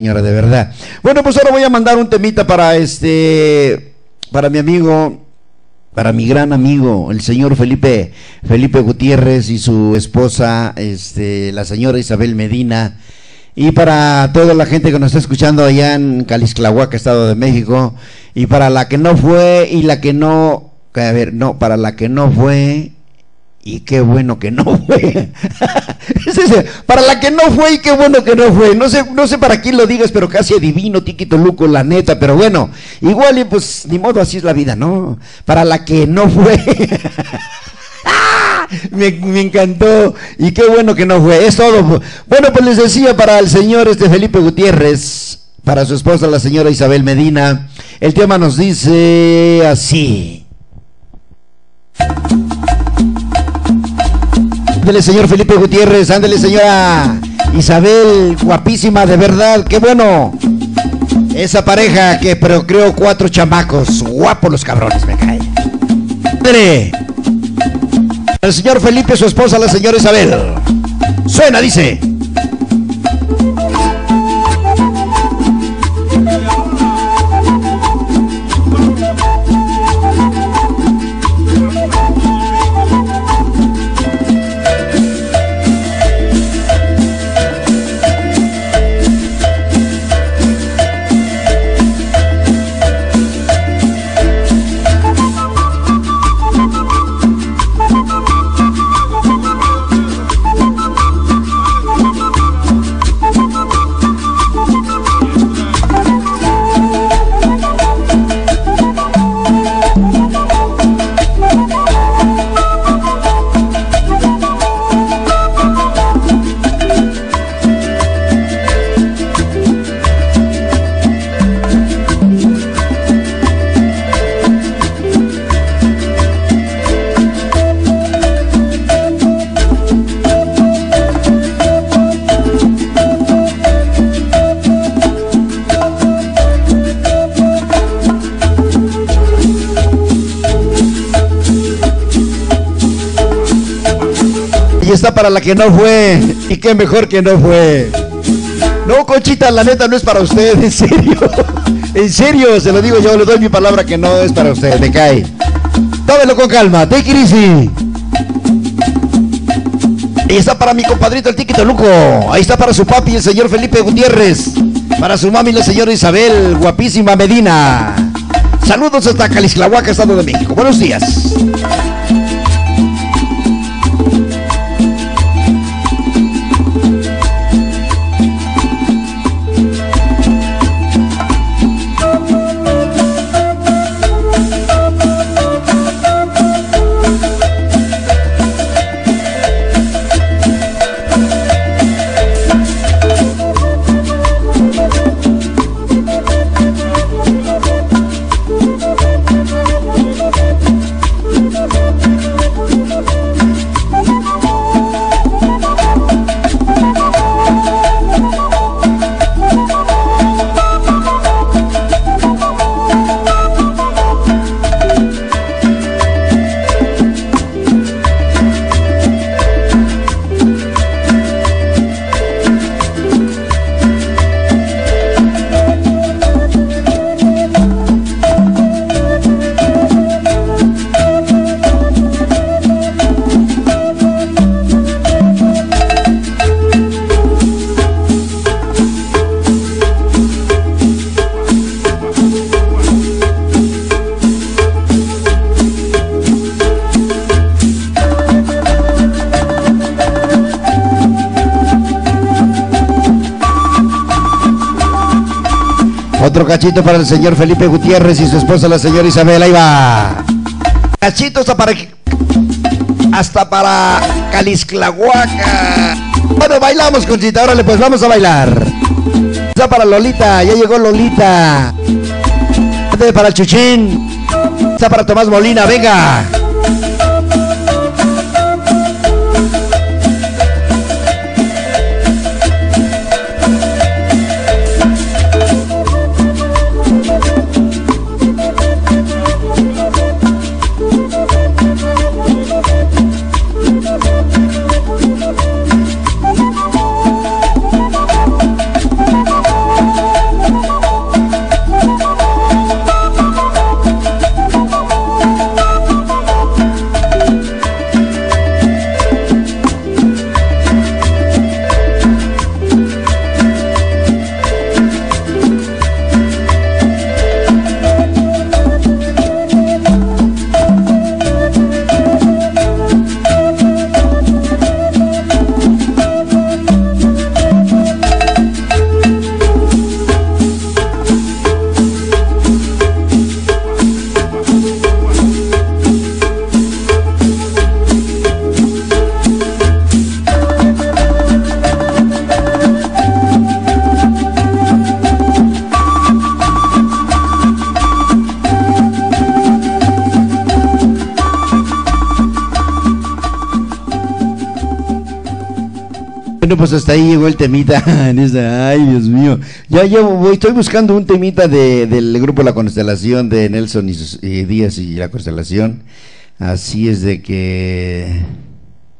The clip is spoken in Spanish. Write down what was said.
señora, de verdad. Bueno, pues ahora voy a mandar un temita para mi amigo, para mi gran amigo, el señor Felipe Gutiérrez y su esposa, la señora Isabel Medina, y para toda la gente que nos está escuchando allá en Calixtlahuaca, Estado de México, y para la que no fue y la que no, para la que no fue. Y qué bueno que no fue. Para la que no fue y qué bueno que no fue. No sé para quién lo digas, pero casi adivino, Tiquito Luco, la neta. Pero bueno, igual y pues ni modo, así es la vida, ¿no? Para la que no fue. Me encantó. Y qué bueno que no fue. Es todo. Bueno, pues les decía, para el señor Felipe Gutiérrez, para su esposa la señora Isabel Medina, el tema nos dice así. Ándale, señor Felipe Gutiérrez, ándale, señora Isabel, guapísima, de verdad, qué bueno. Esa pareja que procreó 4 chamacos, guapos los cabrones, me cae. Ándale. El señor Felipe, su esposa, la señora Isabel. Suena, dice. Y está para la que no fue, y qué mejor que no fue. No, Conchita, la neta no es para usted, en serio, se lo digo yo, le doy mi palabra que no es para usted, me cae. Tómelo con calma, take it easy. Y está para mi compadrito el Tiquito Luco, ahí está para su papi el señor Felipe Gutiérrez, para su mami la señora Isabel, guapísima Medina. Saludos hasta Calixtlahuaca, Estado de México, buenos días. Otro cachito para el señor Felipe Gutiérrez y su esposa la señora Isabel, ahí va. Cachito hasta para Calixtlahuaca. Bueno, bailamos, Conchita, órale, pues vamos a bailar. Está para Lolita, ya llegó Lolita. Para el Chuchín. Está para Tomás Molina, venga. Bueno, pues hasta ahí llegó el temita. Ay, Dios mío. Estoy buscando un temita del grupo La Constelación de Nelson y Díaz y La Constelación. Así es de que